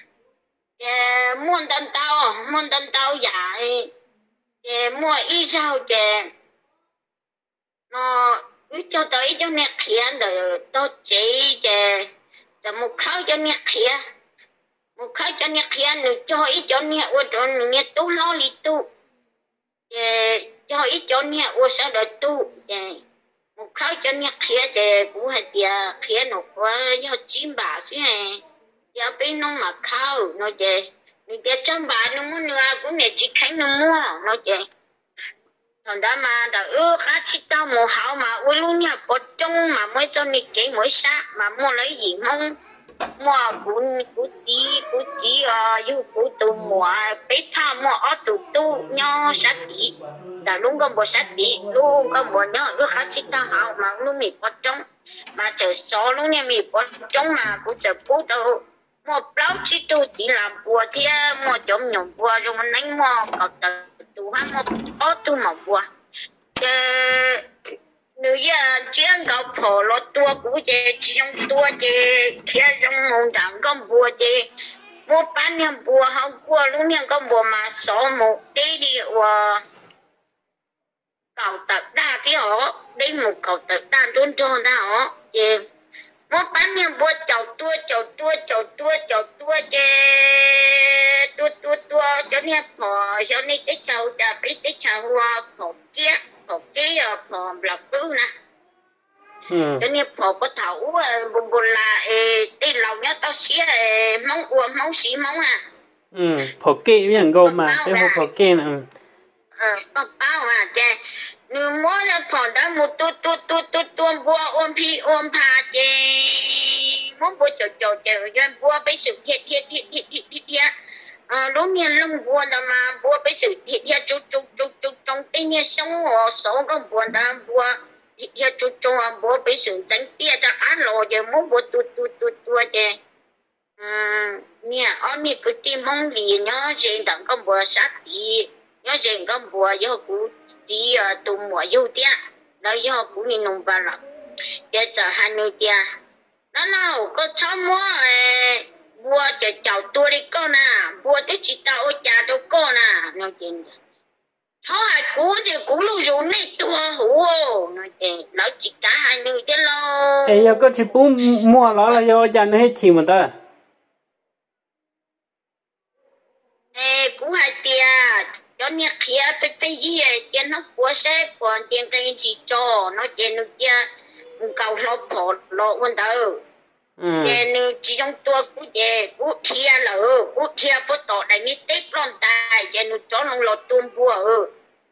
muốn tân tao giả mua ít sao chị nó cho tới cho nè khía rồi tôi chỉ về một khâu cho nè khía nữa cho ít cho nè ô cho nè tu lo li tu cho ít cho nè ô sao đợi tu một khâu cho nè khía về cũng hay tiệt khía nó quá do chim bà xí này do bên nó mà khâu nó về nó để cho bà nó muốn nữa cũng nè chỉ khánh nó mua nó về thằng đó mà đã khá chỉ tao một hảo mà ui luôn nha bột trong mà mới cho nị cái mới sát mà mua lấy gì không mua cú chỉ yêu cú tụ mua bé tha mua ở tụ nho sát tí đã luôn có bộ sát tí luôn có bộ nho khá chỉ tao hảo mà luôn mì bột trong mà chờ xó luôn nha mì bột trong mà cũng chờ cú đâu mua bao chỉ tu chỉ làm bùa thì mua chấm nhom bùa rồi mình đánh mua cọc tụ ha một ó tu mà bùa nếu như chuyện gặp phổ lo tua cũ chế chỉ trong tua chế kia trong mông đẳng con bùa chế bùa bán niệm bùa học bùa lúc niệm con bùa mà số một đi đi và cầu tật đa cái họ đi một cầu tật đa trốn trốn đa họ chế bùa bán niệm bùa chầu tua chế tua cho niệm phổ cho niệm cái chầu đã biết cái chầu hoa phổ kia phò lọc thứ nè, cho nên phò có thấu buồn là tê lòng nhá tao xía móng xí móng nè, phò kê với thằng gâu mà cái phò kê nè, bao à chè, nếu muốn là phò đó một tua bùa ôm phi ôm pha chè, muốn bùa chầu cho bùa bây sự thiệt lúc nhiên lông buồn đó mà bùa bây sự thiệt chút trong tình nhiên sống ở số con buồn đó bùa thiệt chút bùa bây sự tránh tia ra khá lò giờ muốn bùa tu chè nè ông nè cứ tìm mong gì nhớ chuyện đặng con bùa sát thì nhớ chuyện con bùa do cú chỉ tụ mùa yêu tia đó do cú đi nông bà lắm giờ giờ hai nơi tia nó nào có cháu mua bùa chào tôi đi con à bùa tới chỉ tao cha đâu con à nói chuyện cháu hai cú lưu dù này tua hú nói chuyện nó chỉ cả hai người chứ lo giờ có chỉ bún mua nó là do cha nó hết chịu mà ta cú hai tia cho nên kia phải gì chuyện nó của sẽ còn chuyện cái gì cho nó chuyện nó kia cầu lo phò lo quân đâu nếu chỉ trong tua cú thia là cú thia bắt đầu đánh như tết lon tai nếu cho nó lọt tuôn bùa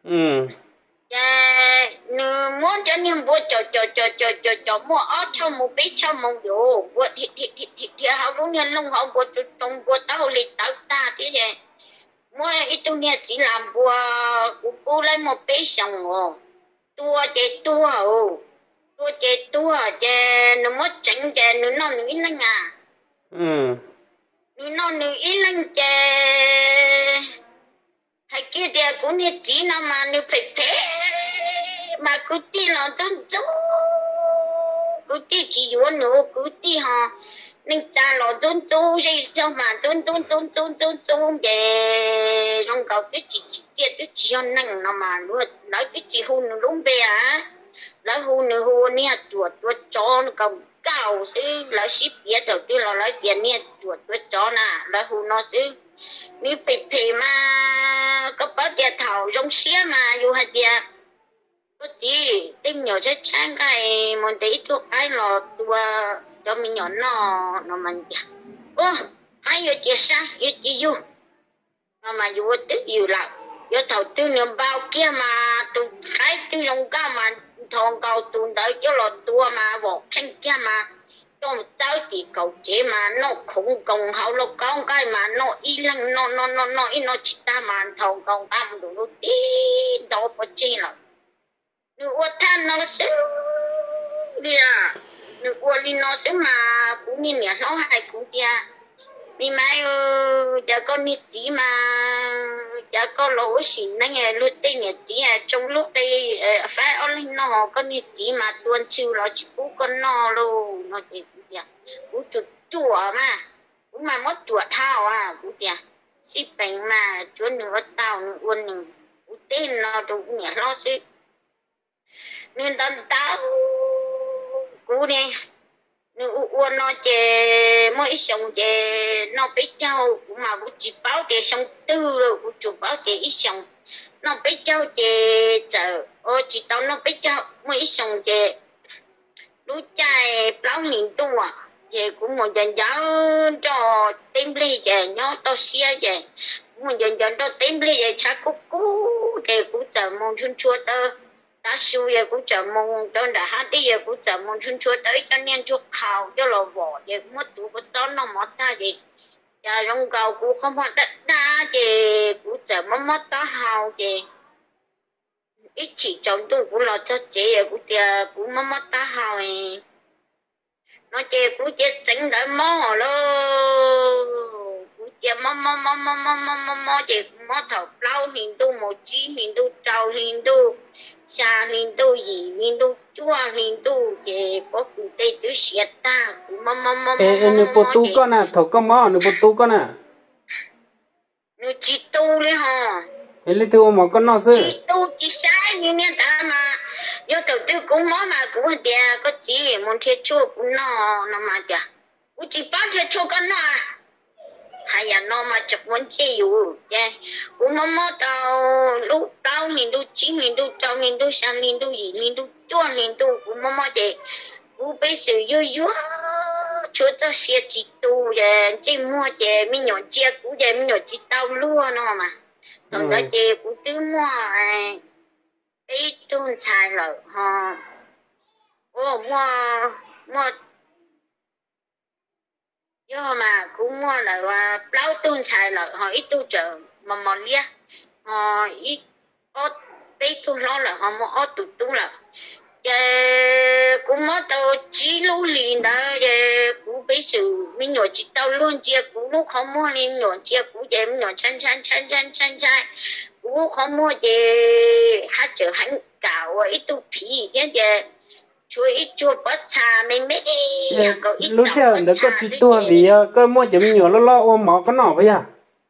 nếu muốn cho nên bùa cho mua ớt cho một bé cho một đồ bùa thì họ luôn nhận lông họ bùa trong bùa tao lịch tao ta thế vậy mua ít tu nhà chỉ làm bùa cú lấy một bé xong rồi tua chế nó mất tránh chế nó non ít lắm à nó non ít lắm chế hay kia thì cũng như chỉ nó mà nó phải mà cứ tí nó trốn cứ tí chỉ muốn nó cứ tí họ nên cha nó trốn gì cho mà trốn để trong cầu cái chỉ tiệt cái chỉ cho năng nó mà nói cái chỉ hôn nó đúng về à lại hôn nè tuột chó nó cầm cao xí lại ship biết rồi tôi lại tiền nè tuột chó nè lại hôn nó xí ní phê mà có bao tiền thảo trong xía mà dù hạt tiền có gì tìm nhỏ chắc chắn cái muốn thấy thuốc ai lò tua cho mình nhỏ nó mình chả ai giờ chia xa giờ chia du mà dù tức dù là giờ thầu tư niệm bao kia mà tụi cái tư trong cao mà thằng cầu tụi tới cho lọt tua mà bỏ thanh kia mà cho một cháu thì cầu chế mà nó không công hậu nó con cái mà nó y lăng nó chỉ ta mà thằng cầu tam đủ nó tí đâu có chi là nếu than nó sẽ đi à nếu đi nó sẽ mà cũng như nè nó hay cũng đi à vì mai giờ con đi chỉ mà giờ con lỗi xỉn nó nghe lúc đây nhỉ chỉ à trong lúc đây phải online nó con đi chỉ mà tuần chiều nó chỉ cú con nó luôn nó chỉ cú chuột chùa mà cú mà mất chuột thao à cú tiệt xí bánh mà chúa nữa tao nữa uốn nữa cú tên nó đủ nhỉ nó xí nên tao cú này uốn nó chè mỗi xong chè nó bé cháu mà cũng chỉ báo chè xong tư rồi cũng chụp báo chè ít xong nó bé cháu chè chờ chỉ tao nó bé cháu mỗi xong chè lúc chạy báo liền tu à chè cũng một dần giáo cho tem ly chè nhó tao xia chè một dần cho tem ly chè chắc cú chè cũng chờ mong chun chua tơ ta siêu giờ cũng chờ mong đơn đã hát đi giờ cũng chờ mong chun chua tới cho nên chua khảo cho lò vỏ giờ cũng mất tủ có tón nó mất ta gì giờ trong cầu cũng không mất đất đá gì cũng chờ mất ta hào gì ít chỉ trong tôi cũng lo cho chị giờ cũng mất ta hào ấy nó chị cũng chết tránh đợi mò luôn chị mò chị mò thầu lâu hình tu một chí hình tu trâu hình tu xa linh đô gì linh đô chua linh đô về có cụ tê tứ xịt ta cụ mò nếu bộ tu con à thầu con mò nếu bộ tu con à nếu chỉ tu đi hả lấy tu mà con nó sư chỉ tu chỉ sai như nên ta mà do đầu tư cũng mò mà cũng tiền có chỉ muốn thiệt chua cũng nó mà tiền cũng chỉ bao thiệt chua con nó hay là nó mà chụp muốn chơiอยู่chứ cũng mò tao lúc tao nhìn đu chín nhìn đu tao nhìn đu sang nhìn đu gì nhìn đu chua nhìn đu cũng mò chứ cũng bây giờ yo chúa cho xe chỉ tu về chỉ mua về mình nhỏ chia cũng về mình nhỏ chỉ tao luôn nó mà còn đó về cũng cứ mua cái tôn xài rồi ha mua do mà cũng mua là bao tôn xài rồi họ ít tu chờ mà lia họ ít có cái tu lo là họ mua tụt tu là cũng mất tao chỉ lưu liền đó cũng bây giờ mình nhỏ chỉ tao luôn chia cũng lúc không mua nên nhỏ chia cũng vậy mình nhỏ chăn cũng không mua về hát trở hắn cào ít tu phí cái gì chú ít chua bớt trà mình mấy lúc sau nó có chỉ tua vì có mua chấm nhiều lo ôm máu cái nọ bây giờ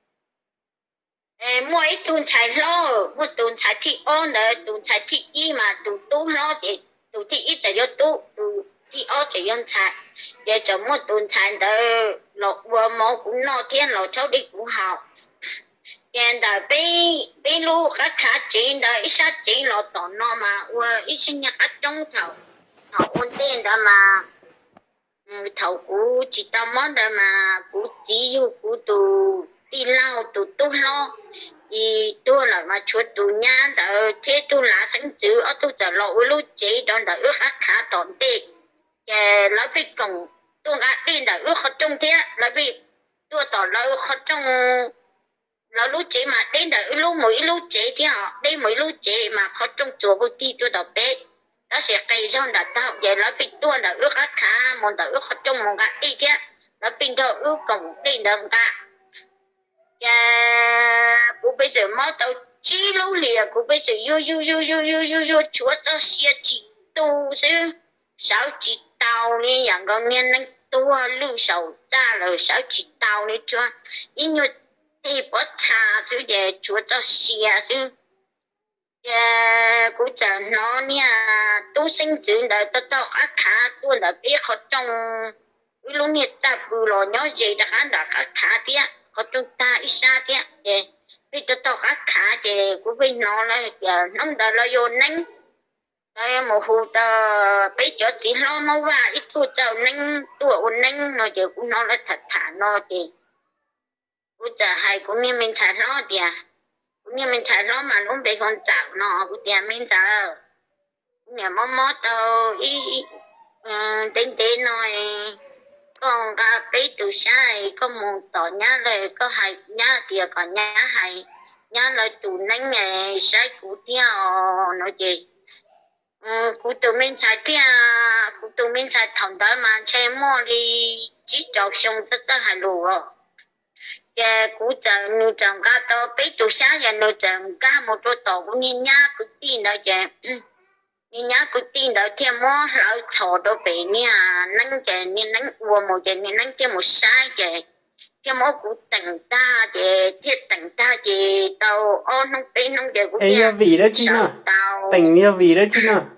mua ít tuần xài lo mua tuần xài thịt on đấy tuần xài thịt gì mà tu lo thì tu thịt ít chỉ có tu thịt on chỉ用菜giờ cho mua tuần xài đấy lọ vừa máu cũng no thiên lọ cháu đi cũng học hiện tại bây lu các khá chín đấy ít sát chín lọ tỏ no mà vừa ít sinh nhật trong thầu ổn định đó mà thầu cũ chỉ tao món đó mà cũ chỉ yêu cũ tu đi lao tu lo thì tôi là mà chuột tu nhà đó thế tôi là sinh chữ ở tôiจะlo lúc chế đó đó ước khá tổn tệ cái lại bị cộng tôi ngã đi đó ước khó trong thế lại bị tôi tỏ là khó trong là lúc chế mà đến đó lúc mỗi lúc chế thì họ đây mỗi lúc chế mà khó trong chùa của ti tôi đọc bé đó sẽ cây trong đó tao vậy lại bị tôi là ước khá một đó ước khó trong một ngã đi thế lại bị đó ước cộng đi đó ta cũng bây giờ mà tao chỉ lâu liền cũng bây giờ yo chúa cho xe chỉ tu chứ sao chỉ tao nàyอย่างเราเนี่ยนั่งตัวลูกสาวจ้าเลยsao chỉ tao này cho ít nhiều thì bỏ trà chứ để chúa cho xe chứ cũng chờ nó nha tu sinh dưỡng đời tao khá tôi là biết họ trong lúc này ta bù lò nhớ gì đã khá tiếc có chúng ta ít xa thế để bây giờ tao khá để của bên nó là nó đã là vô nắng đây một hồ tao bây giờ chỉ lo mau và ít thôi cháu nắng tuổi nắng nó giờ cũng nó là thật thà nó thì cũng giờ hay cũng như mình xài nó thì cũng như mình xài nó mà nó bị con cháu nó cũng thì mình giờ nhà mò tao ít tên nói con ga bây từ sai có một tỏ nhá lời có hay nhá thì còn nhá hay nhá lời tụ nánh nghề sai cụ theo nó gì cụ tụ mình sai theo cụ tụ mình sai thằng đó mà chơi mua đi chỉ cho xong rất là hay luôn cái cụ chờ nuôi trồng cá to bây từ sai và nuôi trồng cá một đôi tàu cũng như nhá cụ tin đó chứ nhưng nhá cứ tin đó thêm mó lão chó đó bé nha nắng chè nên nắng uo một chè nên nắng thêm một sai chè thêm mó cũng tặng ta chè thiết tặng ta chè tàu on không bé không chè cũng em vì đó chứ nào tặng như vì đó chứ nào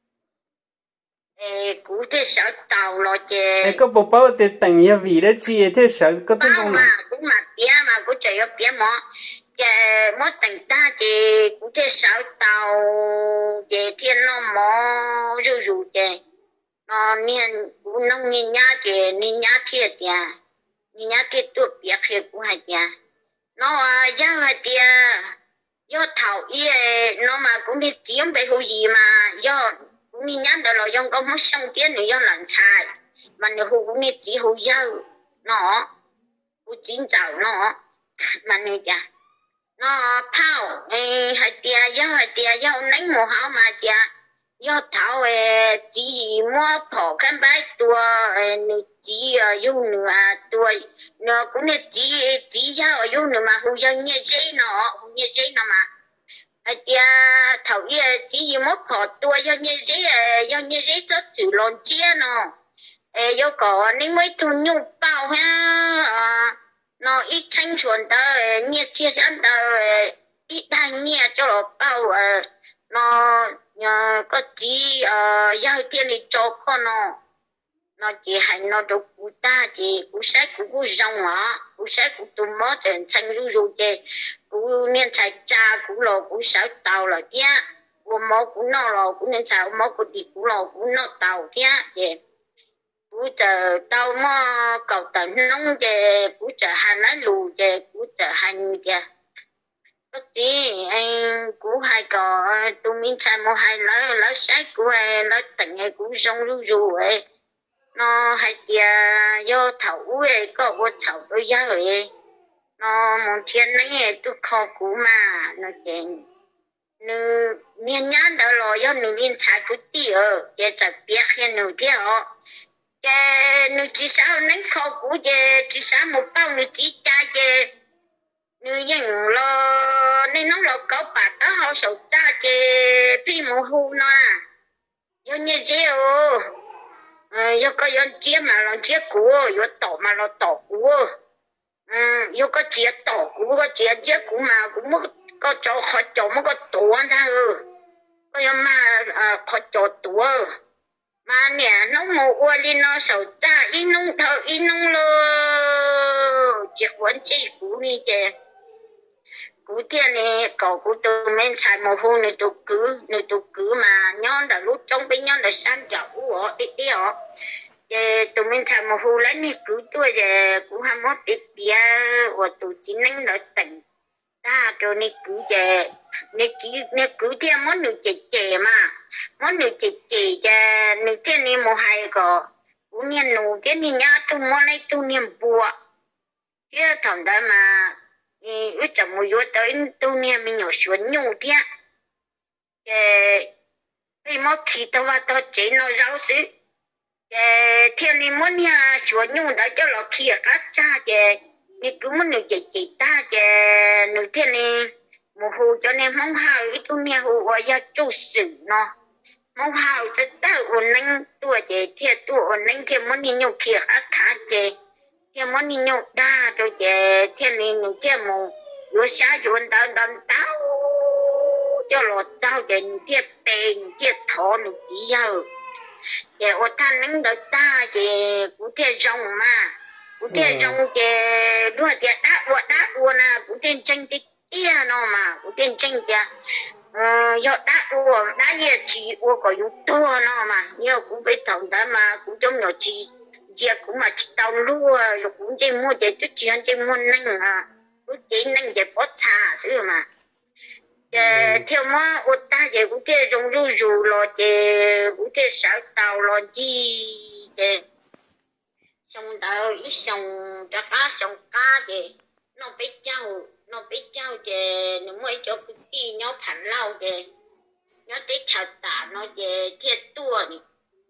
cũng thế sợ tàu lo chè có bộ bao thì tặng như vì đó chứ thế sợ có thế không mà cũng mà bé mà cũng chạy ở bé mó chè mất tặng ta chè cũng thế sao tàu chè thiên nó mò rù chè nó niên cũng nông niên nhá chè niên nhá thiệt chè niên nhá thiệt tuổi biết thiệt cũng hay chè nó giá hay chè do thầu ye nó mà cũng đi chiếm về hồ gì mà do cũng niên nhá đó là do có mất xong tiền nữa do làm sai mà nếu hồ cũng đi chỉ hồ dâu nó cũng chín chảo nó mà nếu chè nó phao hay tia do nánh mùa hao mà tia do thảo chỉ mua phổ khăn bái tua chỉ dùng nữa tua nó cũng là chỉ do dùng nữa mà hùng dân như thế nó mà tia thầu chỉ một họ tua do như thế cho chữ lon chia nó do có nên mới thu nhung bao ha nó ít tranh chuẩn đó nhiệt chia sẻ đó ít thanh nhiệt cho nó bao nó có chỉ giao tiền đi cho con nó chỉ hành nó đâu cụ ta chỉ cụ sai cụ rong á cụ sai cụ tụm mót trên tranh ru chứ cụ nên chạy cha cụ lò cụ sáu tàu là tiếc cụ mót cụ nó lò cụ nên chạy mót cụ đi cụ lò cụ nó tàu tiếc chứ cụ chờ tàu mà cầu tận nông chứ cụ chờ hành lá lù chứ cụ chờ hành chứ có gì anh cụ hay có tụi mình chạy một hai lá sai cụ hay lá tận hay cụ rong ru ấy nó hay tia do thấu ấy có vô thấu đôi giá ấy nó muốn thiên này tôi khó cũ mà nó chuyện nữ miền nhát đó là do nữ liên trái của tia để tập biết khi nữ tia họ cái nữ chỉ sao nên khó cũ để chỉ sao một bao nữ chỉ cha để nữ những lo nên nó là có bạc đó họ sầu cha để phi mồ hôi nó do như thế yo có yon chia mà lo chia cua yo tổ mà lo tổ cua yo có chia tổ cua có chia cua mà cũng mất có chỗ khó chỗ mất có tổ thôi có yo mà khó chỗ tổ mà nè nó mù qua đi nó sầu cha in nông lo chỉ quan chỉ cú đi chứ cú tiền này cậu cú từ men xài mồ hôi này tụ cứ mà nhon đã lúc trong bên nhon đã sang chậu họ đi họ về tụ men xài mồ hôi lấy này cứ tôi về cú ham mót đi bia và tụ chỉ nâng đỡ tỉnh ta rồi này cứ về này cứ tiền món nữ chè mà món nữ chè chè nữ tiền này mồ hay có cú niên nụ tiền này nhá tụ món này tụ niên bùa kia thằng đó mà ước chồng một vô tới tu niệm mình nhỏ xuống nhiều thế, cái mà khi tao vào tao chế nó rau xí, thiên lý muốn nhà xuống nhiều đó cho nó kia cắt cha chứ, ni cứ muốn người chế ta chứ, người thiên lý một hồ cho nên mong hào ít tu niệm hồ gọi ra chủ sự nó, mong hào cho ta ổn định tuổi chứ, thiên tu ổn định thiên muốn đi nhiều kia cắt chứ. Thiên món đi nhậu đa rồi chứ thiên này những thiên mù vừa xa chuẩn tao cho lọt trao đến thiên bền thiên thọ nó chỉ giờ để ở than nắng đợt ta chứ cũng thiên rong mà cũng thiên rong chứ đua thiên đá đua na cũng thiên tranh tia nó mà cũng thiên tranh tia do đá đua đá gì chỉ có dụng tua nó mà nhiều cũng phải thằng đó mà cũng trong nhỏ chỉ giờ cũng mà tàu lúa rồi cũng chỉ mua để chút chuyện chỉ mua nâng cũng chỉ nâng để bớt xa xíu mà theo mà ở ta giờ cũng chỉ dùng rù rồi cũng chỉ sáu tàu rồi chi để xong tàu ít xong ra cá xong cá thì nó bị trâu thì nó mới cho cái gì nó phản lao thì nó tới chào tả nó về thiệt tua này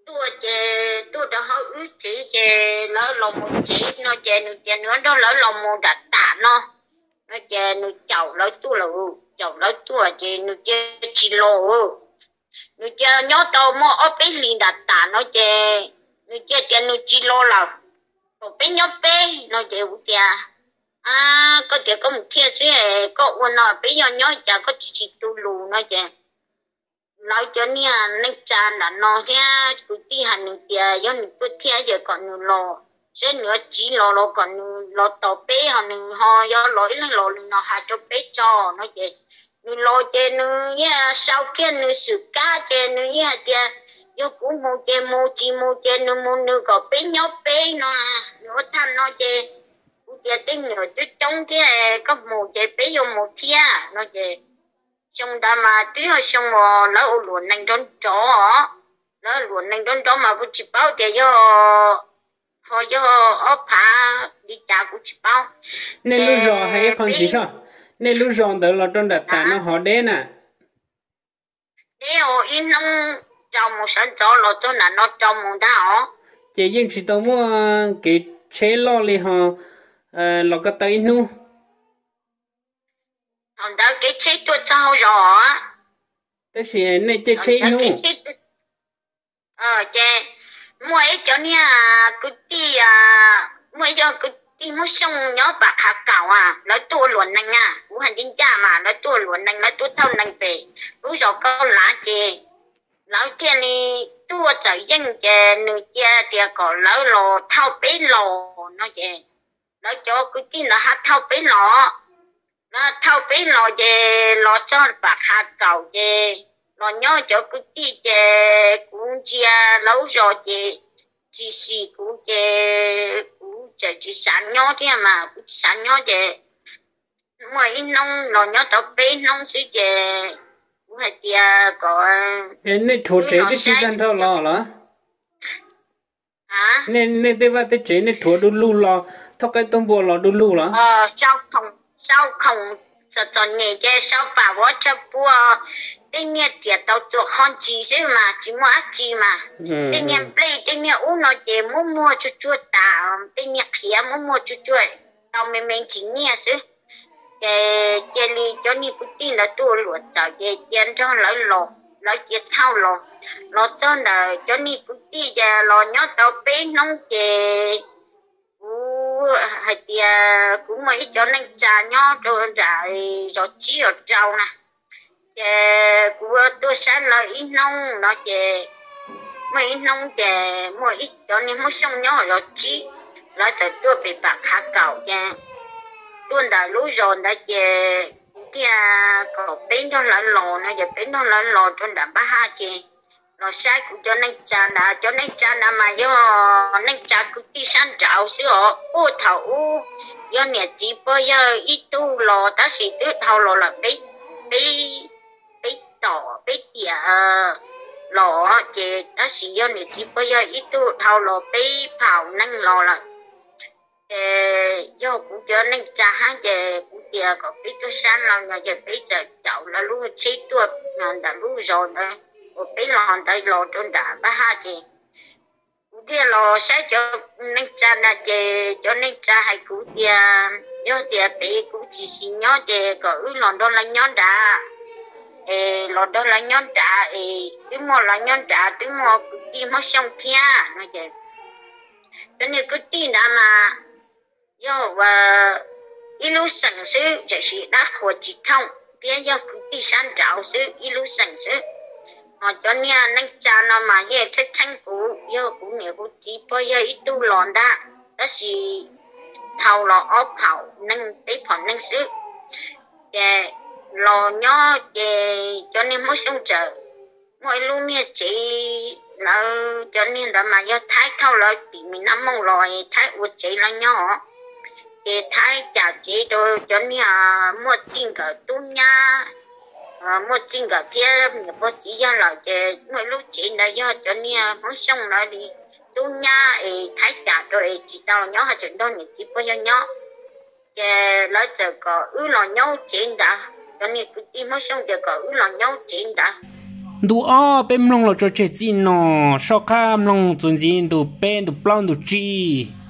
tua đó họ ước chỉ về lỡ lòng một chỉ nó về nó đó lỡ lòng một đặt tạ nó về nó chậu lỡ tua là chậu lỡ tua về nó về chỉ lô nó về nhớ tàu mà ở bên liền đặt tạ nó về nó chỉ lô là ở bên nhớ bên nó về u tia có thể có một thiên sẽ có uốn nó bây giờ nhớ chả có chỉ tu lù nó về nói cho nia nên cha là nó thế cứ đi hành nữa tia do nữa cứ thế giờ còn nữa lo sẽ nữa chỉ lo còn lo tàu bé họ do lỗi lên lo nó hạ cho bé cho nó vậy nữa lo chơi nữa nha sau kia nữa sự cá chơi nữa nha tia do cũng mua chơi nữa mua nữa có bé nhóc bé nó nữa thanh nó chơi tia tính nữa chút trong cái có mua chơi bé vô mua thia nó chơi xong đó mà tuy họ xong rồi lỡ luôn nành đón chó mà cũng chỉ bảo để cho họ cho ở phá đi chợ cũng chỉ bảo nên lúc rồi hay không chỉ sao nên lúc rồi đó là trong đặt tài nó họ đến à để họ in nông trồng một sản chó là tôi là nó trồng một thảo chỉ riêng chỉ tao mua cái chế lo li họ là cái tay nu còn đó cái chết tôi trâu rồi đó là này chết nu chè mỗi chỗ này cứ đi mỗi chỗ cứ đi mua xong nhớ bạc hạt cào nói tua luồn nành cũng hành chính cha mà nói tua luồn nành nói tua thâu nành về lúc rồi câu lá chè lão kia này tua chạy dân chè nửa chè thì có lão lò thâu bế lò nó chè nói cho cứ đi là hát thâu bế lò nó thâu bế lò chè lò cho bạc hạt cào chè lò nhớ cho cứ đi chè cũng chia lâu rồi chè chỉ xì cũng chè chỉ sản nhỏ thế mà sản nhỏ chè ngoài nông lò nhớ tao bế nông xí chè cũng hay tia có nên thua chế cái gì đang thao lò là hả nên đây vào tới chế nên thua đu lu lò thao cái tôm bò lò đu lu là sao không cho nhẹ cái sao bà vợ cho bùa cái nhà tiệt tao做汉鸡是嘛只mua鸡嘛cái nhà play cái nhà uống nó để mua chút chút ta cái nhà kia mua chút chút tao mình chỉ nhà chứ cái li cho ni cũng tin là tôi luôn cho cái tiền cho lấy lò lấy cái thao lò cho là cho ni cũng tin giờ lò nhớ tao bé nông cái hay tia cũng mấy cho nên trà nhớ rồi rồi chỉ ở trâu nè của tôi sáng là ít nông nó chè mấy nông chè mỗi ít cho nên mỗi xong nhớ rồi chỉ lại từ tôi bị bạc khá cầu chè tôi đã lú rồi đã chè kia có bên đó lại lò nó giờ bên đó lại lò tôi đã ba ha chè lò sai cũng cho nên cha mà do nên cha cũng đi sang trào sữa ô thầu do nhà chỉ bây giờ ít tu lò ta sẽ tự thầu lò là bé tỏ bé tỉa lò chè ta sẽ do nhà chỉ bây giờ ít tu thầu lò bé phào năng lò là do cũng cho nên cha hàng chè cũng tỉa có bé tu sang lò nhà giờ bé giờ cháu là lúc chế tuột đã lúc rồi đấy bé lòn đây lò trôn đã ba ha chè kia lò sẽ cho nên cha là chè cho nên cha hay cũng tỉa do tỉa bé cũng chỉ xin nhớ chè có lòn đó là nhớ đã lòn đó là nhớ đã tiếng mò là nhớ đã tiếng mò đi mất xong kia nói chè cho nên cứ tin đã mà do và ilu sản xuất chỉ đã khỏi chỉ thông bây giờ cứ đi sang trào sự ilu sản xuất họ cho nên nên cha nó mà về chắc chắn giờ cũng nhiều cũng chỉ bây giờ ít tu lòn đã đó là thầu lò ốp hậu nên tế phẩm nên sức lò nhỏ cho nên mỗi sông trời mỗi lúc này chỉ là cho nên là mà do thái thâu lại bị mình nắm mong lòi thái uất chỉ là nhỏ thái chả chỉ đồ cho nên mua chinh cả tu nha mua chinh cả kia có chỉ ra là mỗi lúc chỉ là do cho nên mỗi sông lại đi tu nha thái chả rồi chỉ tao nhỏ hay chuyện đó thì chỉ bao nhiêu nhỏ lấy giờ có lò nhau chuyện đã cho nên cứ đi mỗi sông giờ có lò nhau chuyện đã đủ bên long là cho chơi gì nó sao cam long chuẩn gì đủ bên đủ plong đủ chi